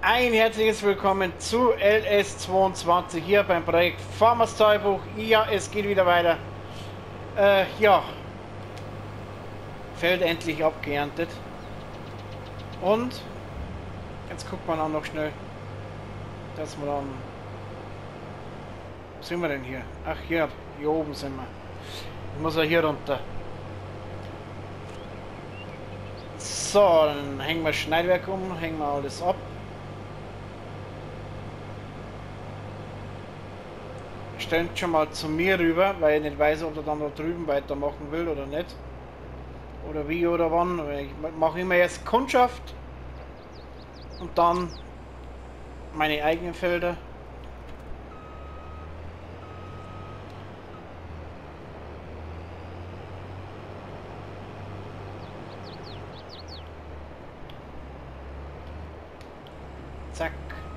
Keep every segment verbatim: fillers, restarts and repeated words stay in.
Ein herzliches Willkommen zu L S zweiundzwanzig hier beim Projekt Farmers Tagebuch. Ja, es geht wieder weiter. Äh, ja. Feld endlich abgeerntet. Und jetzt guckt man auch noch schnell, dass wir dann... Wo sind wir denn hier? Ach, hier, hier oben sind wir. Ich muss ja hier runter. So, dann hängen wir das Schneidwerk um, hängen wir alles ab. Stellen schon mal zu mir rüber, weil ich nicht weiß, ob er dann da drüben weitermachen will oder nicht. Oder wie oder wann. Ich mache immer erst Kundschaft und dann meine eigenen Felder. Zack.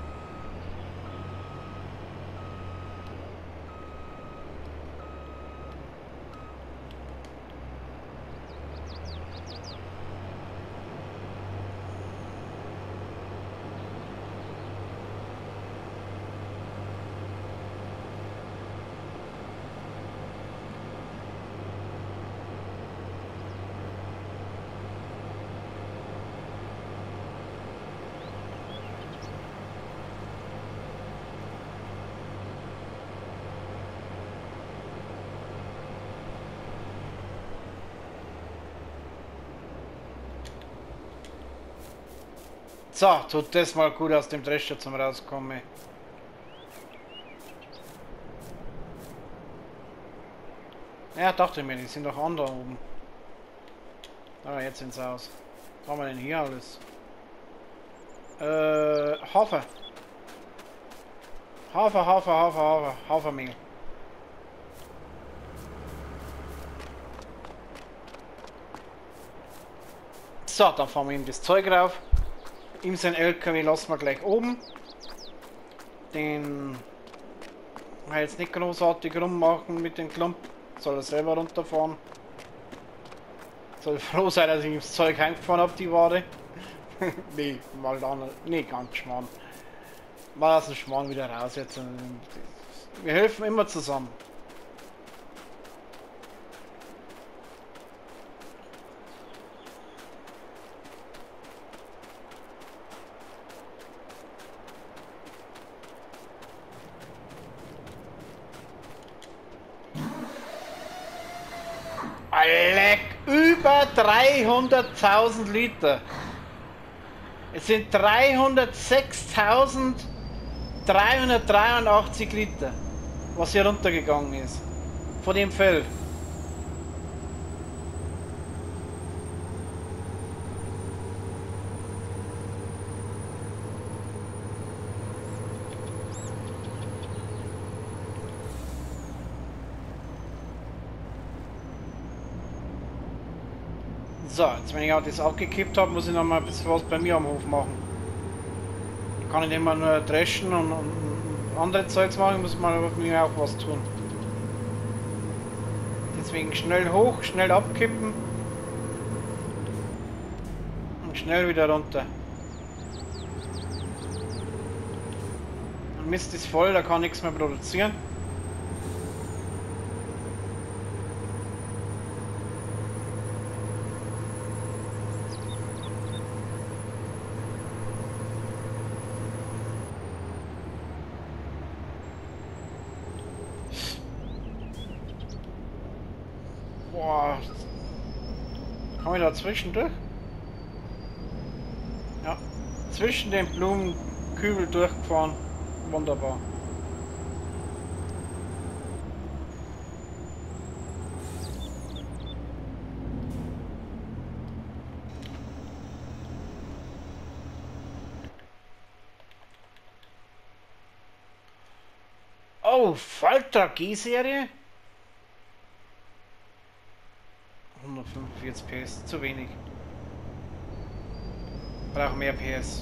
So, tut das mal gut aus dem Drescher zum Rauskommen. Ja, dachte mir, die sind doch an da oben. Aber jetzt ins Haus. Was haben wir denn hier alles? Äh, Hafer. Hafer, Hafer, Hafer, Hafer, Hafermehl. So, dann fahren wir ihm das Zeug rauf. Ihm sein L K W lassen wir gleich oben. Den mal jetzt nicht großartig rummachen mit dem Klump. Soll er selber runterfahren. Soll froh sein, dass ich ihm das Zeug heimgefahren habe, die Ware. Nee, mal dann. Nee, ganz Schmarrn. Mal aus dem Schmarrn wieder raus jetzt. Wir helfen immer zusammen. Leck, über dreihunderttausend Liter. Es sind dreihundertsechstausenddreihundertdreiundachtzig Liter, was hier runtergegangen ist. Von dem Feld. So, jetzt wenn ich auch das abgekippt habe, muss ich noch mal ein bisschen was bei mir am Hof machen. Kann ich nicht immer nur dreschen und, und andere Zeugs machen, ich muss mal bei mir auch was tun. Deswegen schnell hoch, schnell abkippen und schnell wieder runter. Und Mist ist voll, da kann nichts mehr produzieren. Boah, komme ich da zwischendurch? Ja, zwischen den Blumenkübel durchgefahren. Wunderbar. Oh, Falter G-Serie? hundertfünfundvierzig P S, zu wenig. Brauche mehr P S.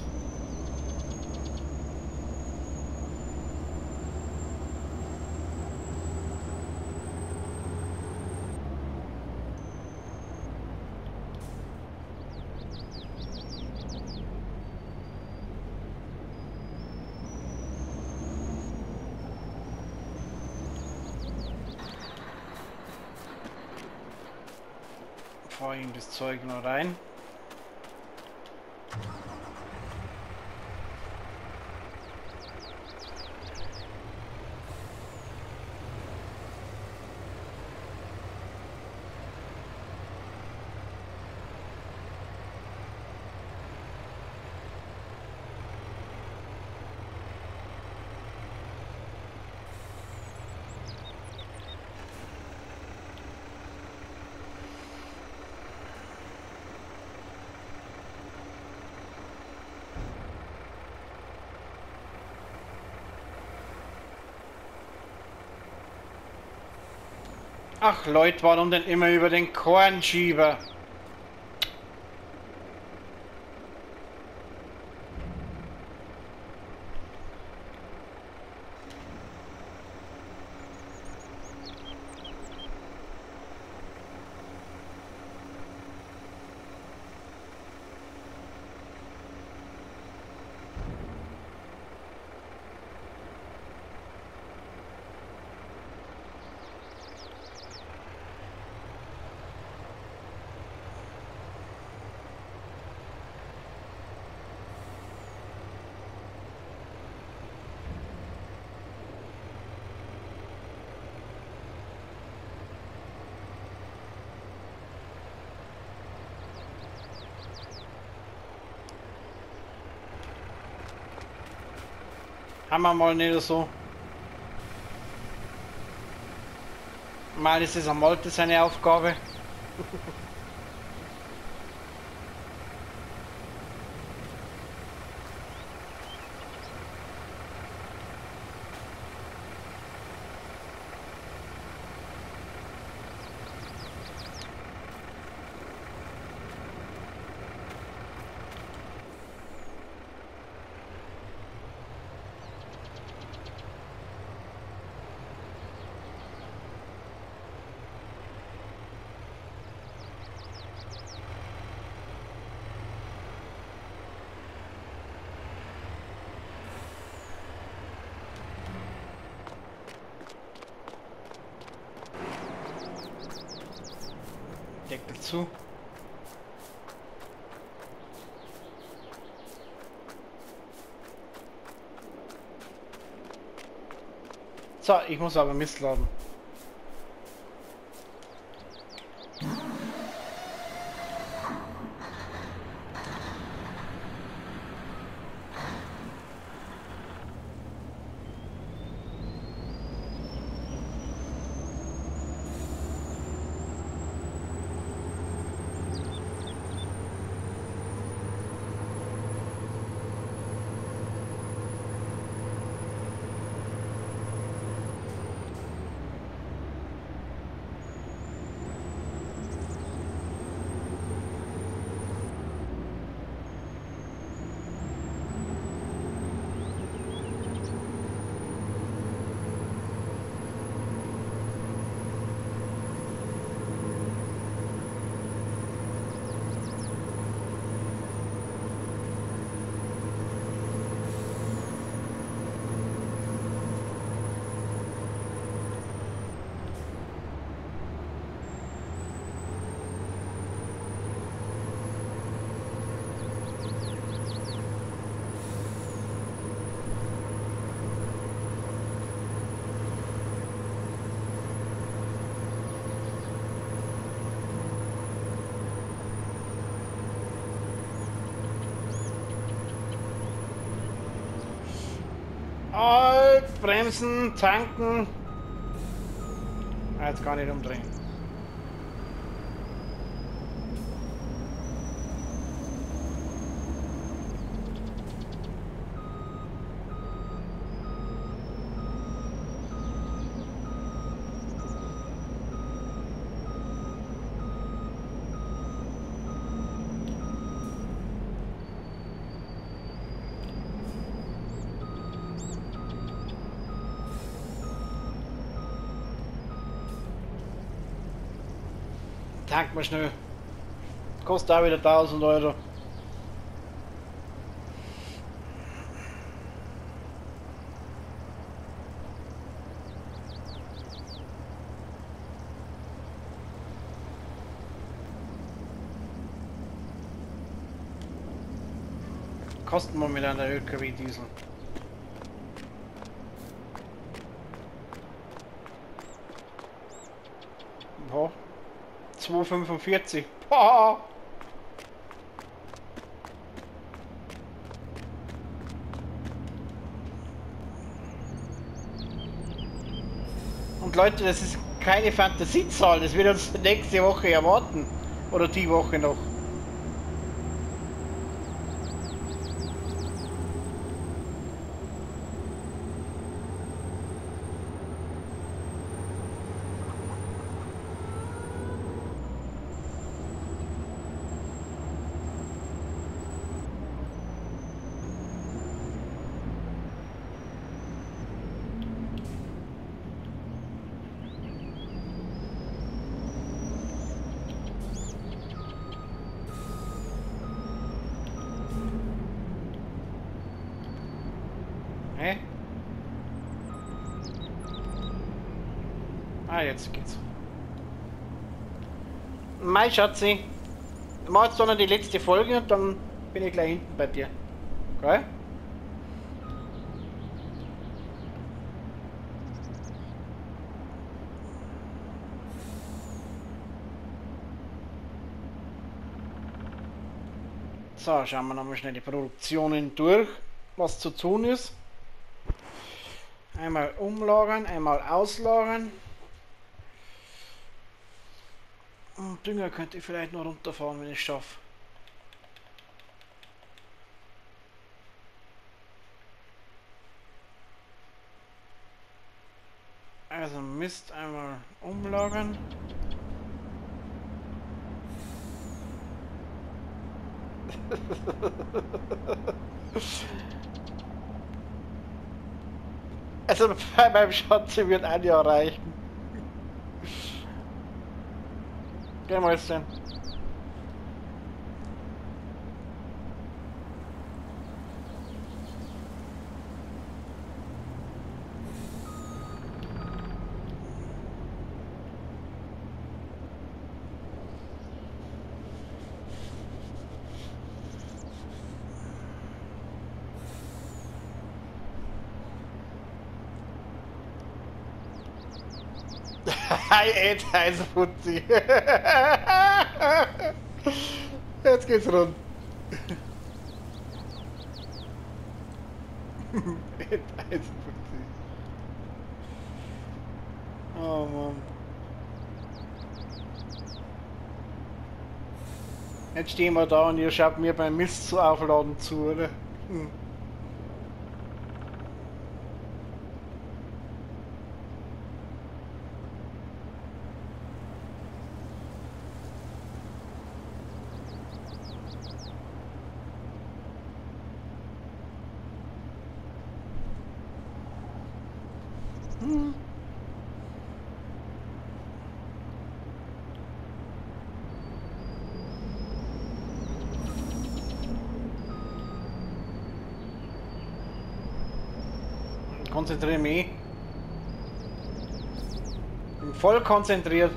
fahre ihm das Zeug noch rein. Ach Leute, warum denn immer über den Kornschieber? Haben wir mal nicht so. Mal ist es am Malte seine Aufgabe. Deckel zu. So, ich muss aber Mist laden. Halt, bremsen, tanken. Ah, jetzt gar nicht umdrehen. Tank mal schnell. Kostet auch wieder tausend Euro. Kosten wir mit einer L K W-Diesel? Ja, zwei Komma fünfundvierzig. Boah. Und Leute, das ist keine Fantasiezahl, das wird uns nächste Woche erwarten. Oder die Woche noch. Hä? Ah, jetzt geht's. Mai Schatzi, mach jetzt doch noch die letzte Folge und dann bin ich gleich hinten bei dir. Okay? So, schauen wir nochmal schnell die Produktionen durch, was zu tun ist. Einmal umlagern, einmal auslagern. Und Dünger könnte ich vielleicht noch runterfahren, wenn ich es schaffe. Also Mist einmal umlagern. Also bei meinem Schatze wird ein Jahr reichen. Geh mal jetzt denn. Hi Ed, Heißfutzi. Jetzt geht's rund. Ed, Heißfutzi. Oh Mann. Jetzt stehen wir da und ihr schaut mir beim Mist zu aufladen zu, oder? Hm. Hm. Konzentriere mich. Bin voll konzentriert.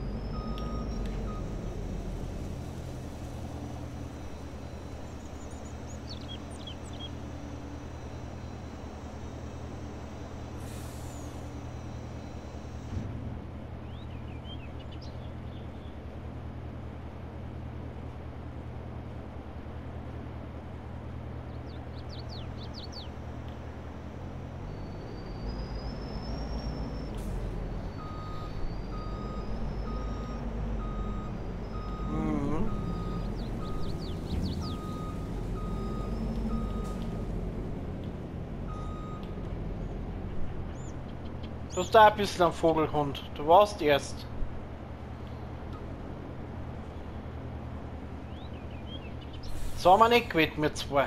Du hast da ein bisschen ein Vogelhund. Du warst erst. So haben wir nicht gewählt mit zwei.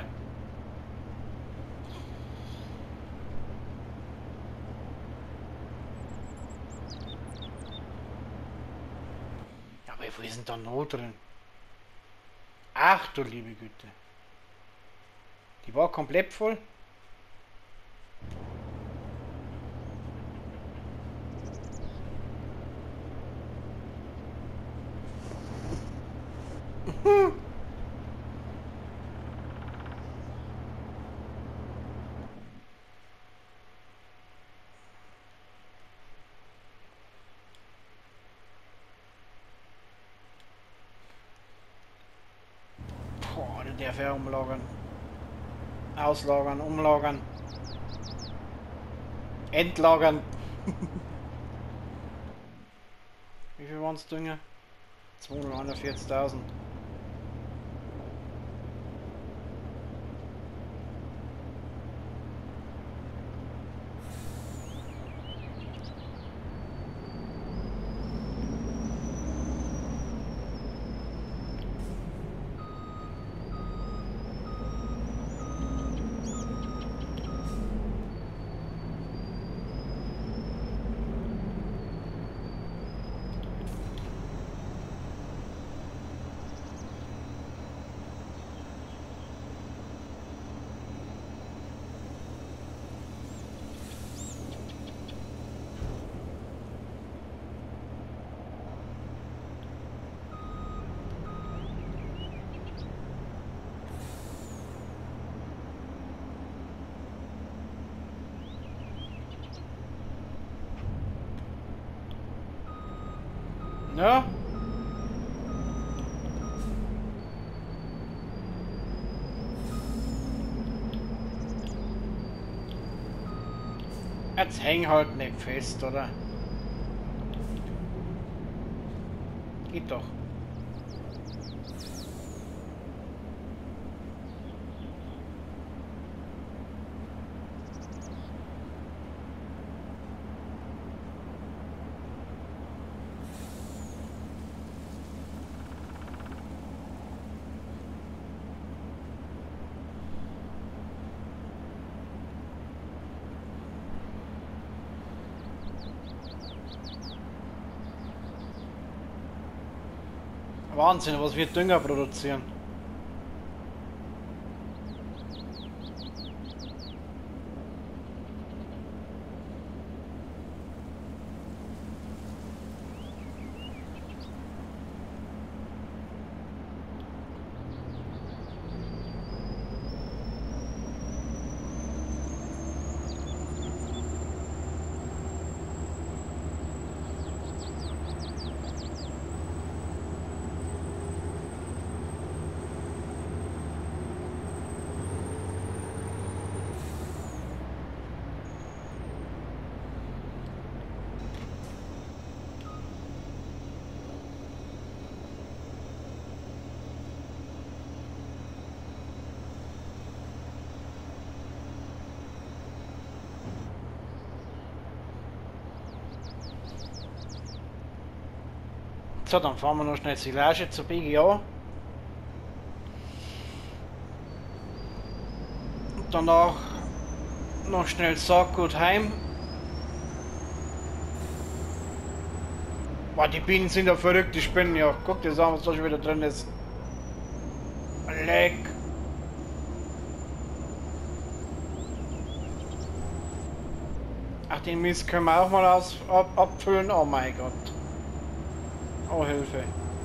Ja, aber wo ist denn da noch drin? Ach du liebe Güte. Die war komplett voll. darf er umlagern. Auslagern, umlagern. Entlagern. Wie viel waren es Dünger? zweihunderteinundvierzigtausend. Ja? Jetzt häng halt nicht fest, oder? Geht doch. Wahnsinn, was wir Dünger produzieren. So, dann fahren wir noch schnell Silage zu B G A. Und danach noch schnell Saatgut heim. Boah, die Bienen sind ja verrückt, die Spinnen ja. Guck dir das an, was da schon wieder drin ist. Leck. Ach, den Mist können wir auch mal aus, ab, abfüllen. Oh mein Gott. Oh, Hilfe.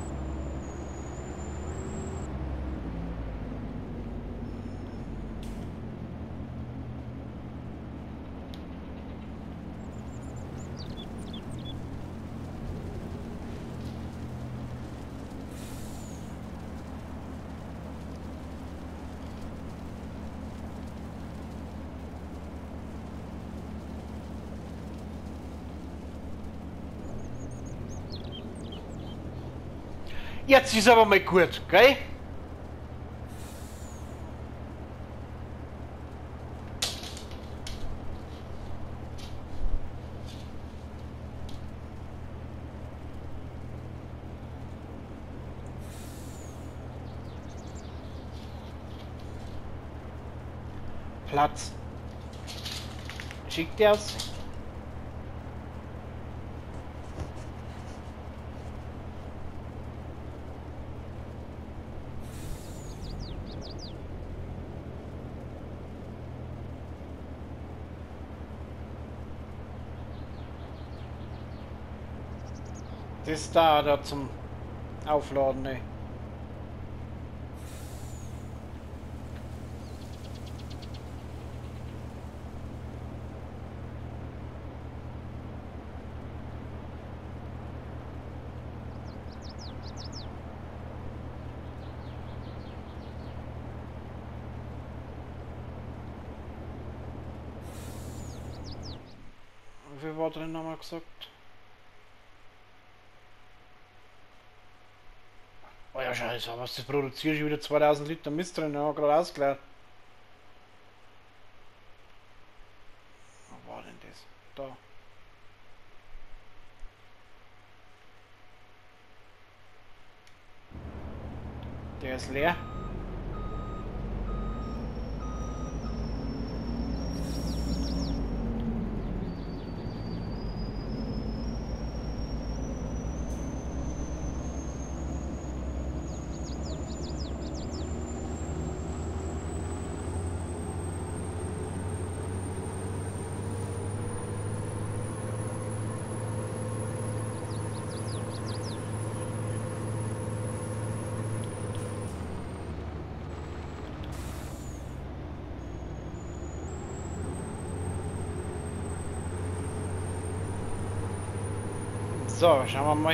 Jetzt ist aber mal gut, gell? Platz. Schickt er's. Das ist da, da zum Aufladen, ne? viel war drin, haben wir gesagt? Oh ja, scheiße, was das produziert, schon wieder zweitausend Liter Mist drin, haben wir gerade ausgeleert. Wo war denn das? Da. Der ist leer. So, schauen wir mal.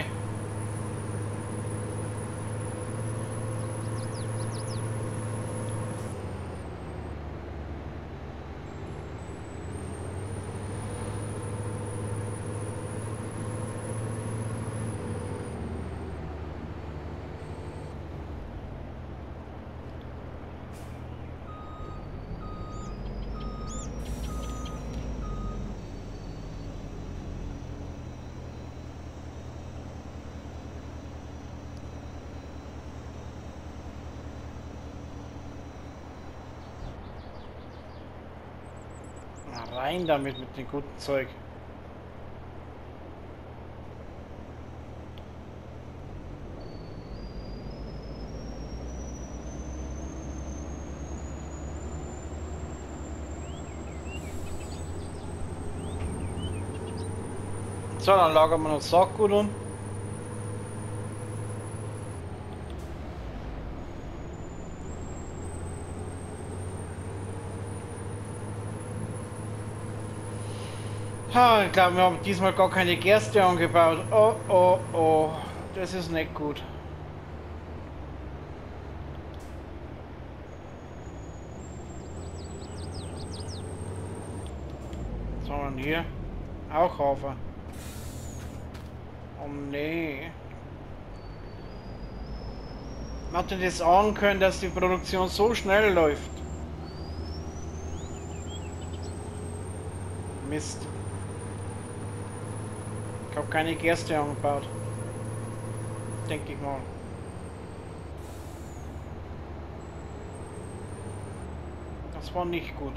Na, rein damit mit dem guten Zeug. So, dann lagern wir noch Sackgut um. Ha, ich glaube, wir haben diesmal gar keine Gerste angebaut. Oh, oh, oh. Das ist nicht gut. Was haben wir denn hier? Auch Hafer. Oh nee. Man hätte das ahnen können, dass die Produktion so schnell läuft. Mist. Ich habe keine Gerste angebaut. Denke ich mal. Das war nicht gut.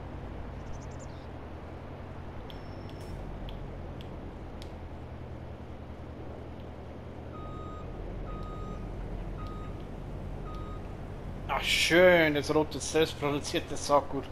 Ach schön, das rote selbstproduzierte Sackgut.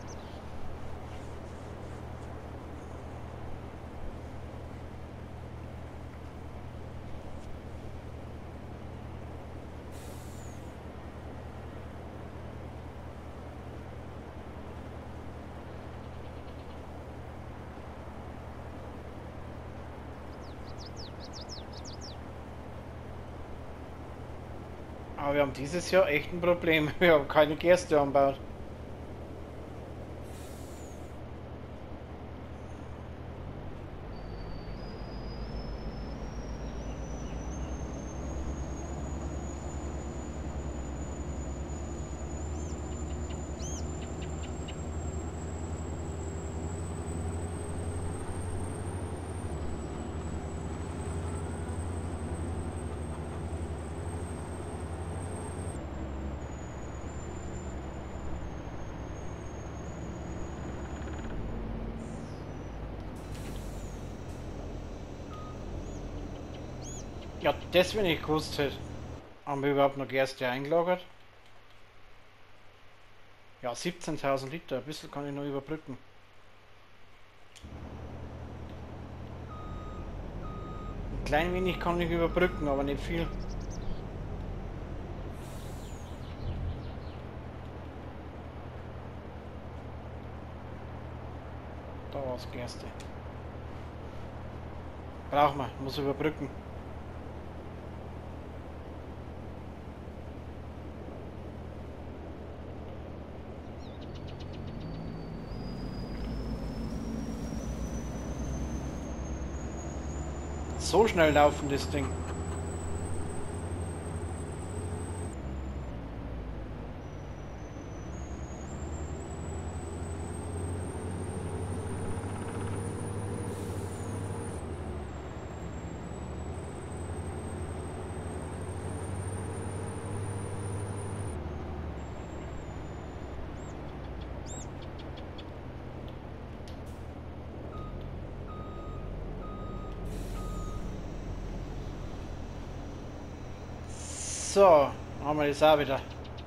Aber wir haben dieses Jahr echt ein Problem. Wir haben keine Gerste angebaut. Ja, das, wenn ich gewusst hätte. Haben wir überhaupt noch Gerste eingelagert? Ja, siebzehntausend Liter. Ein bisschen kann ich noch überbrücken. Ein klein wenig kann ich überbrücken, aber nicht viel. Da war es Gerste. Braucht man, muss überbrücken. so schnell laufen, das Ding. So, haben wir das auch wieder.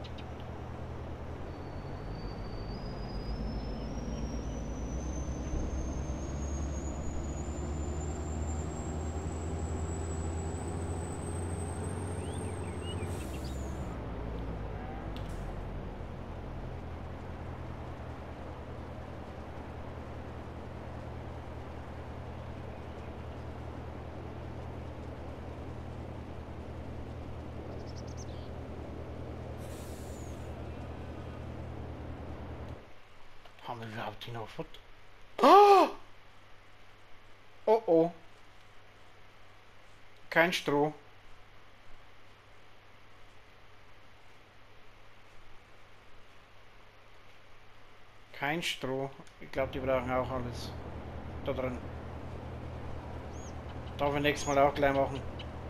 Haben wir überhaupt die noch Futter? Oh! Oh oh. Kein Stroh. Kein Stroh. Ich glaube, die brauchen auch alles da drin. Darf ich nächstes Mal auch gleich machen.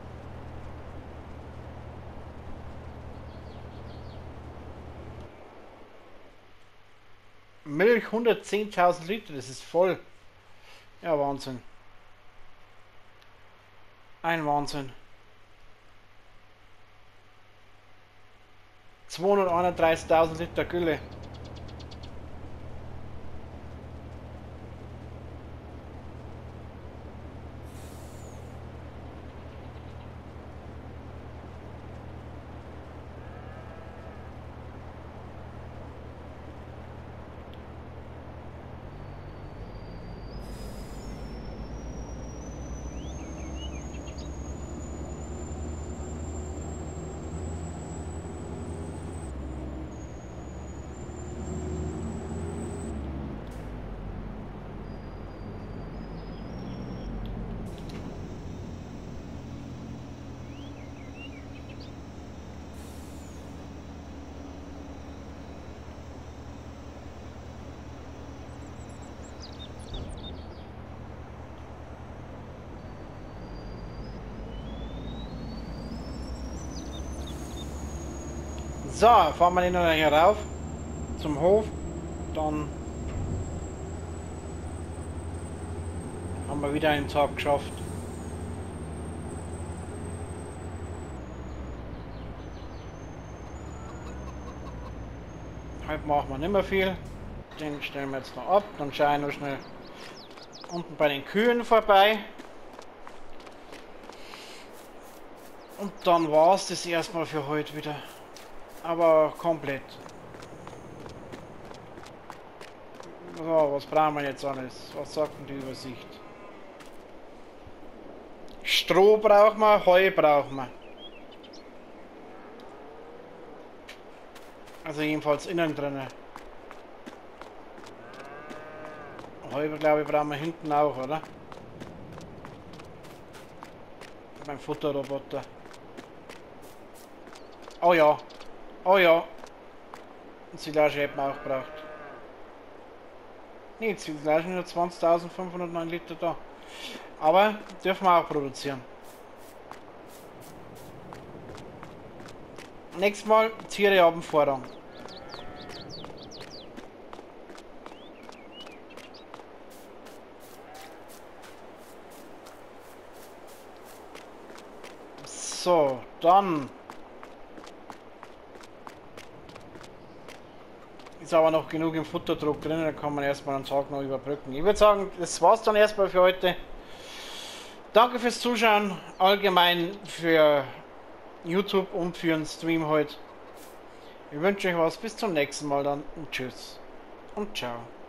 Milch hundertzehntausend Liter, das ist voll. Ja, Wahnsinn. Ein Wahnsinn. zweihunderteinunddreißigtausend Liter Gülle. So, fahren wir den noch hier rauf zum Hof, dann haben wir wieder einen Tag geschafft. Heute machen wir nicht mehr viel, den stellen wir jetzt noch ab, dann schaue ich noch schnell unten bei den Kühen vorbei. Und dann war es das erstmal für heute wieder. Aber komplett. So, was brauchen wir jetzt alles? Was sagt denn die Übersicht? Stroh brauchen wir, Heu brauchen wir. Also jedenfalls innen drin. Heu, glaube ich, brauchen wir hinten auch, oder? Beim Futterroboter. Oh ja. Oh ja. Und Silage hätten wir auch gebraucht. Nee, Silage nur zwanzigtausendfünfhundertneun Liter da. Aber dürfen wir auch produzieren. Nächstes Mal Tiere haben Vorrang. So, dann ist aber noch genug im Futterdruck drin, da kann man erstmal einen Tag noch überbrücken. Ich würde sagen, das war's dann erstmal für heute. Danke fürs Zuschauen, allgemein für YouTube und für den Stream heute. Ich wünsche euch was, bis zum nächsten Mal dann und tschüss und ciao.